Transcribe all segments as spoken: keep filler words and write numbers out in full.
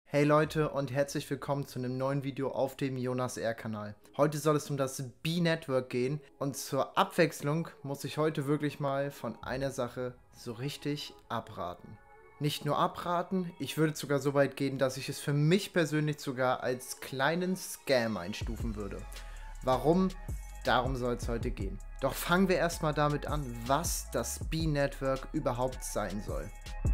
Hey Leute und herzlich willkommen zu einem neuen Video auf dem Jonas R. Kanal. Heute soll es um das B-Network gehen und zur Abwechslung muss ich heute wirklich mal von einer Sache so richtig abraten. Nicht nur abraten, ich würde sogar so weit gehen, dass ich es für mich persönlich sogar als kleinen Scam einstufen würde. Warum? Darum soll es heute gehen. Doch fangen wir erstmal damit an, was das B-Network überhaupt sein soll.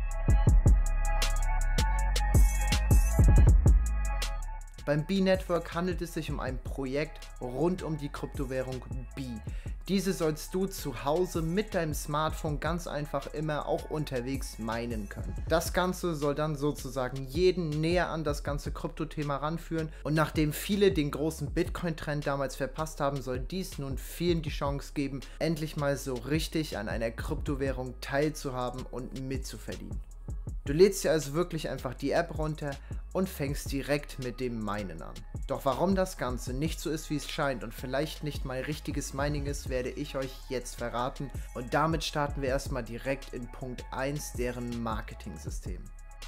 Beim B-Network handelt es sich um ein Projekt rund um die Kryptowährung B. Diese sollst du zu Hause mit deinem Smartphone ganz einfach immer auch unterwegs meinen können. Das Ganze soll dann sozusagen jeden näher an das ganze Kryptothema ranführen und nachdem viele den großen Bitcoin-Trend damals verpasst haben, soll dies nun vielen die Chance geben, endlich mal so richtig an einer Kryptowährung teilzuhaben und mitzuverdienen. Du lädst dir also wirklich einfach die App runter und fängst direkt mit dem Minen an. Doch warum das Ganze nicht so ist, wie es scheint und vielleicht nicht mal richtiges Mining ist, werde ich euch jetzt verraten. Und damit starten wir erstmal direkt in Punkt eins, deren Marketing-System.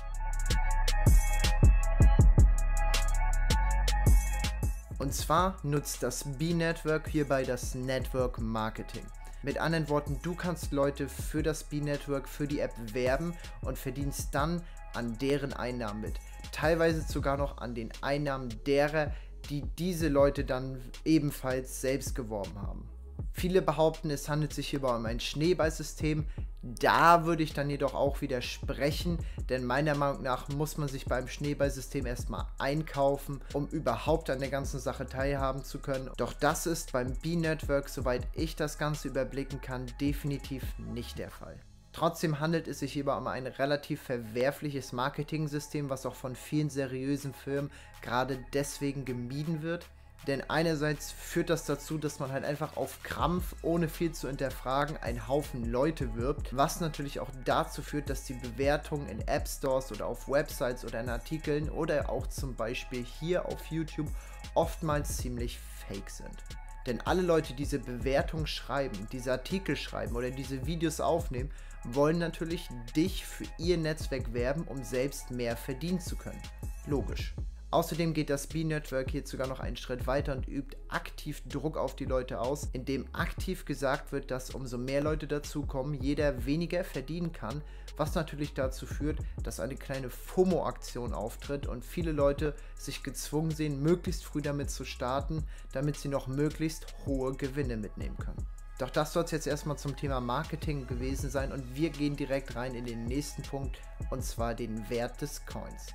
Und zwar nutzt das B-Network hierbei das Network Marketing. Mit anderen Worten, du kannst Leute für das B-Network, für die App werben und verdienst dann an deren Einnahmen mit. Teilweise sogar noch an den Einnahmen derer, die diese Leute dann ebenfalls selbst geworben haben. Viele behaupten, es handelt sich hierbei um ein Schneeballsystem. Da würde ich dann jedoch auch widersprechen, denn meiner Meinung nach muss man sich beim Schneeballsystem erstmal einkaufen, um überhaupt an der ganzen Sache teilhaben zu können. Doch das ist beim B-Network, soweit ich das Ganze überblicken kann, definitiv nicht der Fall. Trotzdem handelt es sich hierbei um ein relativ verwerfliches Marketing-System, was auch von vielen seriösen Firmen gerade deswegen gemieden wird. Denn einerseits führt das dazu, dass man halt einfach auf Krampf, ohne viel zu hinterfragen, einen Haufen Leute wirbt, was natürlich auch dazu führt, dass die Bewertungen in App Stores oder auf Websites oder in Artikeln oder auch zum Beispiel hier auf YouTube oftmals ziemlich fake sind. Denn alle Leute, die diese Bewertungen schreiben, diese Artikel schreiben oder diese Videos aufnehmen, wollen natürlich dich für ihr Netzwerk werben, um selbst mehr verdienen zu können. Logisch. Außerdem geht das B-Network hier sogar noch einen Schritt weiter und übt aktiv Druck auf die Leute aus, indem aktiv gesagt wird, dass umso mehr Leute dazukommen, jeder weniger verdienen kann, was natürlich dazu führt, dass eine kleine FOMO-Aktion auftritt und viele Leute sich gezwungen sehen, möglichst früh damit zu starten, damit sie noch möglichst hohe Gewinne mitnehmen können. Doch das soll es jetzt erstmal zum Thema Marketing gewesen sein und wir gehen direkt rein in den nächsten Punkt und zwar den Wert des Coins.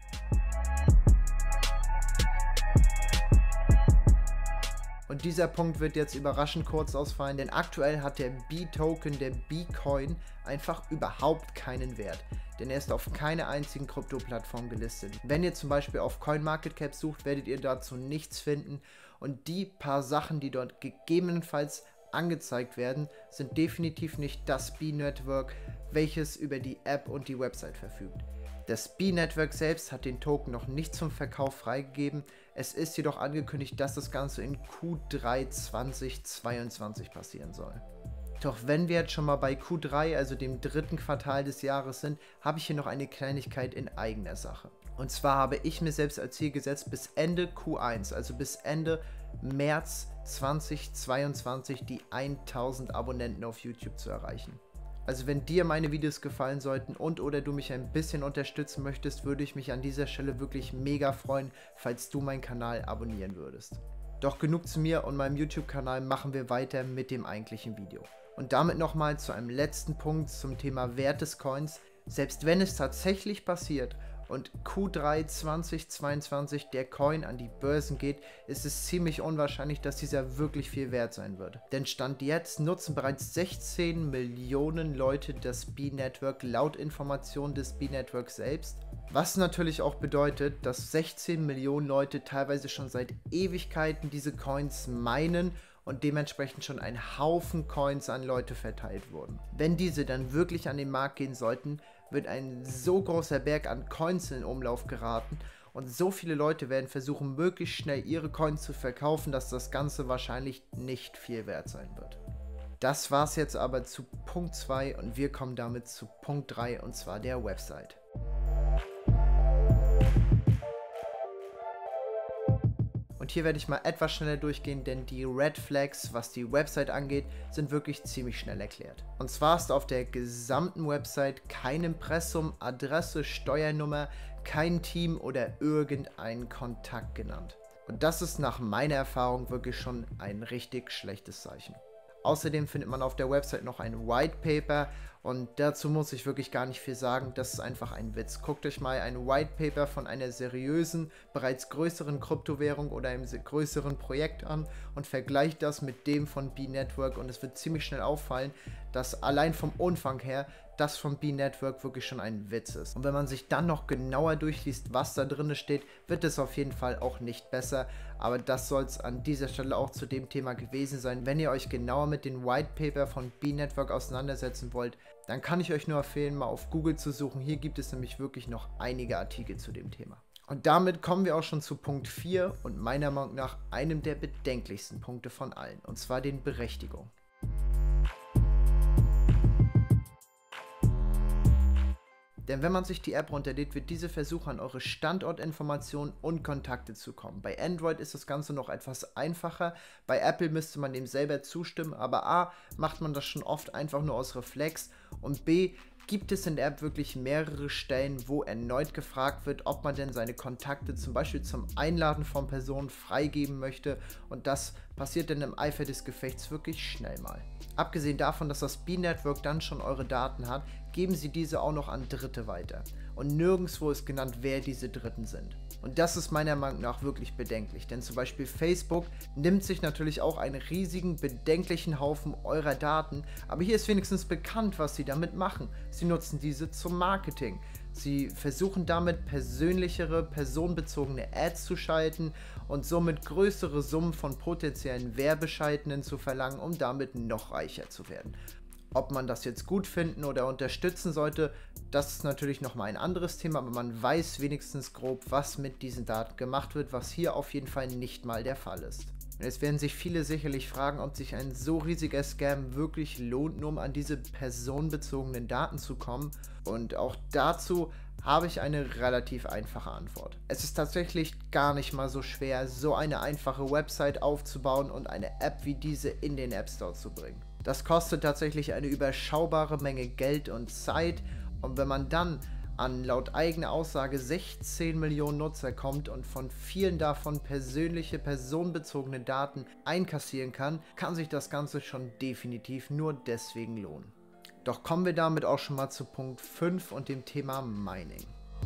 Und dieser Punkt wird jetzt überraschend kurz ausfallen, denn aktuell hat der B-Token, der B-Coin, einfach überhaupt keinen Wert. Denn er ist auf keiner einzigen Krypto-Plattform gelistet. Wenn ihr zum Beispiel auf CoinMarketCap sucht, werdet ihr dazu nichts finden. Und die paar Sachen, die dort gegebenenfalls angezeigt werden, sind definitiv nicht das B-Network, welches über die App und die Website verfügt. Das B-Network selbst hat den Token noch nicht zum Verkauf freigegeben, es ist jedoch angekündigt, dass das Ganze in Q drei zweitausendzweiundzwanzig passieren soll. Doch wenn wir jetzt schon mal bei Q drei, also dem dritten Quartal des Jahres sind, habe ich hier noch eine Kleinigkeit in eigener Sache. Und zwar habe ich mir selbst als Ziel gesetzt, bis Ende Q eins, also bis Ende März zweitausendzweiundzwanzig die tausend Abonnenten auf YouTube zu erreichen. Also wenn dir meine Videos gefallen sollten und oder du mich ein bisschen unterstützen möchtest, würde ich mich an dieser Stelle wirklich mega freuen, falls du meinen Kanal abonnieren würdest. Doch genug zu mir und meinem YouTube-Kanal, machen wir weiter mit dem eigentlichen Video. Und damit nochmal zu einem letzten Punkt zum Thema Wert des Coins. Selbst wenn es tatsächlich passiert und Q drei zweitausendzweiundzwanzig der Coin an die Börsen geht, ist es ziemlich unwahrscheinlich, dass dieser wirklich viel wert sein wird. Denn Stand jetzt nutzen bereits sechzehn Millionen Leute das B-Network laut Informationen des B-Network selbst. Was natürlich auch bedeutet, dass sechzehn Millionen Leute teilweise schon seit Ewigkeiten diese Coins meinen und dementsprechend schon ein Haufen Coins an Leute verteilt wurden. Wenn diese dann wirklich an den Markt gehen sollten, wird ein so großer Berg an Coins in Umlauf geraten und so viele Leute werden versuchen, möglichst schnell ihre Coins zu verkaufen, dass das Ganze wahrscheinlich nicht viel wert sein wird. Das war's jetzt aber zu Punkt zwei und wir kommen damit zu Punkt drei und zwar der Website. Und hier werde ich mal etwas schneller durchgehen, denn die Red Flags, was die Website angeht, sind wirklich ziemlich schnell erklärt. Und zwar ist auf der gesamten Website kein Impressum, Adresse, Steuernummer, kein Team oder irgendein Kontakt genannt. Und das ist nach meiner Erfahrung wirklich schon ein richtig schlechtes Zeichen. Außerdem findet man auf der Website noch ein White Paper und dazu muss ich wirklich gar nicht viel sagen, das ist einfach ein Witz. Guckt euch mal ein White Paper von einer seriösen, bereits größeren Kryptowährung oder einem größeren Projekt an und vergleicht das mit dem von B-Network und es wird ziemlich schnell auffallen, dass allein vom Umfang her das von B-Network wirklich schon ein Witz ist. Und wenn man sich dann noch genauer durchliest, was da drin steht, wird es auf jeden Fall auch nicht besser. Aber das soll es an dieser Stelle auch zu dem Thema gewesen sein. Wenn ihr euch genauer mit den White Paper von B-Network auseinandersetzen wollt, dann kann ich euch nur empfehlen, mal auf Google zu suchen. Hier gibt es nämlich wirklich noch einige Artikel zu dem Thema. Und damit kommen wir auch schon zu Punkt vier und meiner Meinung nach einem der bedenklichsten Punkte von allen, und zwar den Berechtigungen. Denn wenn man sich die App runterlädt, wird diese versuchen, an eure Standortinformationen und Kontakte zu kommen. Bei Android ist das Ganze noch etwas einfacher. Bei Apple müsste man dem selber zustimmen, aber A, macht man das schon oft einfach nur aus Reflex und B, gibt es in der App wirklich mehrere Stellen, wo erneut gefragt wird, ob man denn seine Kontakte zum Beispiel zum Einladen von Personen freigeben möchte, und das passiert dann im Eifer des Gefechts wirklich schnell mal. Abgesehen davon, dass das B-Network dann schon eure Daten hat, geben sie diese auch noch an Dritte weiter. Und nirgendwo ist genannt, wer diese Dritten sind. Und das ist meiner Meinung nach wirklich bedenklich, denn zum Beispiel Facebook nimmt sich natürlich auch einen riesigen, bedenklichen Haufen eurer Daten, aber hier ist wenigstens bekannt, was sie damit machen. Sie nutzen diese zum Marketing. Sie versuchen damit persönlichere, personenbezogene Ads zu schalten und somit größere Summen von potenziellen Werbeschaltenden zu verlangen, um damit noch reicher zu werden. Ob man das jetzt gut finden oder unterstützen sollte, das ist natürlich nochmal ein anderes Thema, aber man weiß wenigstens grob, was mit diesen Daten gemacht wird, was hier auf jeden Fall nicht mal der Fall ist. Und jetzt werden sich viele sicherlich fragen, ob sich ein so riesiger Scam wirklich lohnt, nur um an diese personenbezogenen Daten zu kommen. Und auch dazu habe ich eine relativ einfache Antwort. Es ist tatsächlich gar nicht mal so schwer, so eine einfache Website aufzubauen und eine App wie diese in den App Store zu bringen. Das kostet tatsächlich eine überschaubare Menge Geld und Zeit, und wenn man dann an laut eigener Aussage sechzehn Millionen Nutzer kommt und von vielen davon persönliche, personenbezogene Daten einkassieren kann, kann sich das Ganze schon definitiv nur deswegen lohnen. Doch kommen wir damit auch schon mal zu Punkt fünf und dem Thema Mining.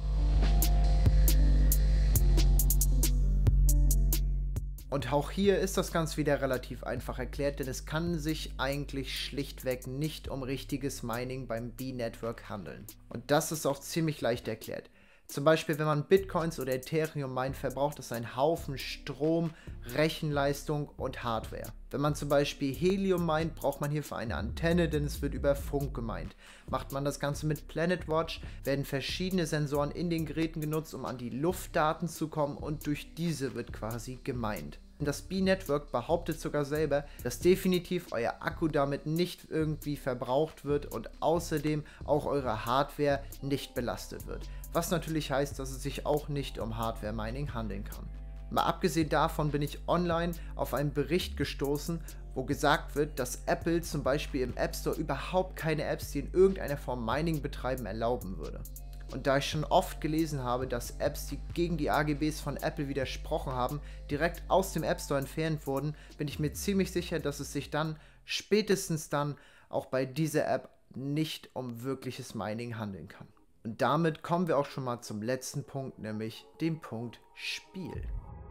Und auch hier ist das Ganze wieder relativ einfach erklärt, denn es kann sich eigentlich schlichtweg nicht um richtiges Mining beim B-Network handeln. Und das ist auch ziemlich leicht erklärt. Zum Beispiel, wenn man Bitcoins oder Ethereum meint, verbraucht es einen Haufen Strom, Rechenleistung und Hardware. Wenn man zum Beispiel Helium meint, braucht man hierfür eine Antenne, denn es wird über Funk gemeint. Macht man das Ganze mit PlanetWatch, werden verschiedene Sensoren in den Geräten genutzt, um an die Luftdaten zu kommen, und durch diese wird quasi gemeint. Das B-Network behauptet sogar selber, dass definitiv euer Akku damit nicht irgendwie verbraucht wird und außerdem auch eure Hardware nicht belastet wird. Was natürlich heißt, dass es sich auch nicht um Hardware-Mining handeln kann. Mal abgesehen davon bin ich online auf einen Bericht gestoßen, wo gesagt wird, dass Apple zum Beispiel im App Store überhaupt keine Apps, die in irgendeiner Form Mining betreiben, erlauben würde. Und da ich schon oft gelesen habe, dass Apps, die gegen die A G Bs von Apple widersprochen haben, direkt aus dem App Store entfernt wurden, bin ich mir ziemlich sicher, dass es sich dann, spätestens dann, auch bei dieser App nicht um wirkliches Mining handeln kann. Und damit kommen wir auch schon mal zum letzten Punkt, nämlich dem Punkt Spiel.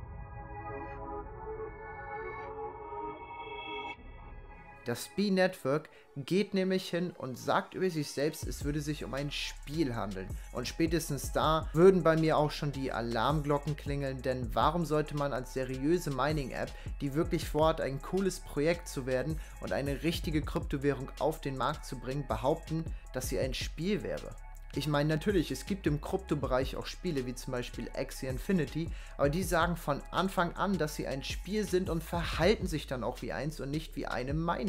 Das B-Network geht nämlich hin und sagt über sich selbst, es würde sich um ein Spiel handeln. Und spätestens da würden bei mir auch schon die Alarmglocken klingeln, denn warum sollte man als seriöse Mining-App, die wirklich vorhat, ein cooles Projekt zu werden und eine richtige Kryptowährung auf den Markt zu bringen, behaupten, dass sie ein Spiel wäre? Ich meine, natürlich, es gibt im Kryptobereich auch Spiele wie zum Beispiel Axie Infinity, aber die sagen von Anfang an, dass sie ein Spiel sind und verhalten sich dann auch wie eins und nicht wie eine Mining-App.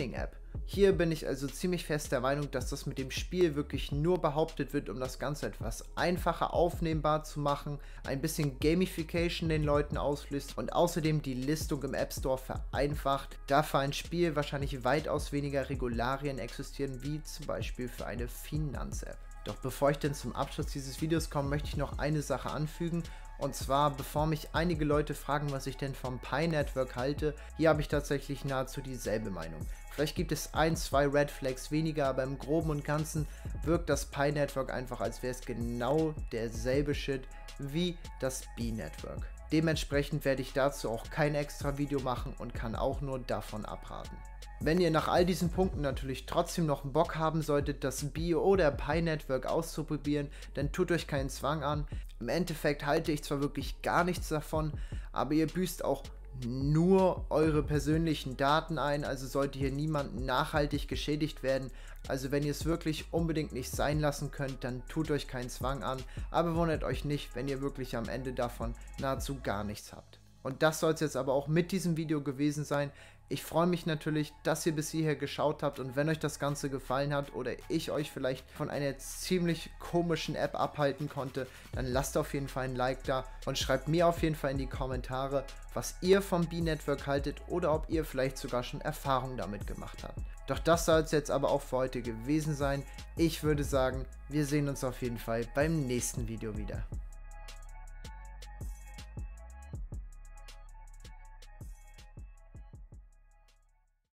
Hier bin ich also ziemlich fest der Meinung, dass das mit dem Spiel wirklich nur behauptet wird, um das Ganze etwas einfacher aufnehmbar zu machen, ein bisschen Gamification den Leuten auslöst und außerdem die Listung im App Store vereinfacht, da für ein Spiel wahrscheinlich weitaus weniger Regularien existieren, wie zum Beispiel für eine Finanz-App. Doch bevor ich denn zum Abschluss dieses Videos komme, möchte ich noch eine Sache anfügen. Und zwar, bevor mich einige Leute fragen, was ich denn vom Pi Network halte, hier habe ich tatsächlich nahezu dieselbe Meinung. Vielleicht gibt es ein, zwei Red Flags weniger, aber im Groben und Ganzen wirkt das Pi Network einfach, als wäre es genau derselbe Shit wie das B Network. Dementsprechend werde ich dazu auch kein extra Video machen und kann auch nur davon abraten. Wenn ihr nach all diesen Punkten natürlich trotzdem noch Bock haben solltet, das B oder Pi Network auszuprobieren, dann tut euch keinen Zwang an. Im Endeffekt halte ich zwar wirklich gar nichts davon, aber ihr büßt auch nur eure persönlichen Daten ein, also sollte hier niemand nachhaltig geschädigt werden. Also wenn ihr es wirklich unbedingt nicht sein lassen könnt, dann tut euch keinen Zwang an, aber wundert euch nicht, wenn ihr wirklich am Ende davon nahezu gar nichts habt. Und das soll es jetzt aber auch mit diesem Video gewesen sein. Ich freue mich natürlich, dass ihr bis hierher geschaut habt, und wenn euch das Ganze gefallen hat oder ich euch vielleicht von einer ziemlich komischen App abhalten konnte, dann lasst auf jeden Fall ein Like da und schreibt mir auf jeden Fall in die Kommentare, was ihr vom B Network haltet oder ob ihr vielleicht sogar schon Erfahrung damit gemacht habt. Doch das soll es jetzt aber auch für heute gewesen sein. Ich würde sagen, wir sehen uns auf jeden Fall beim nächsten Video wieder.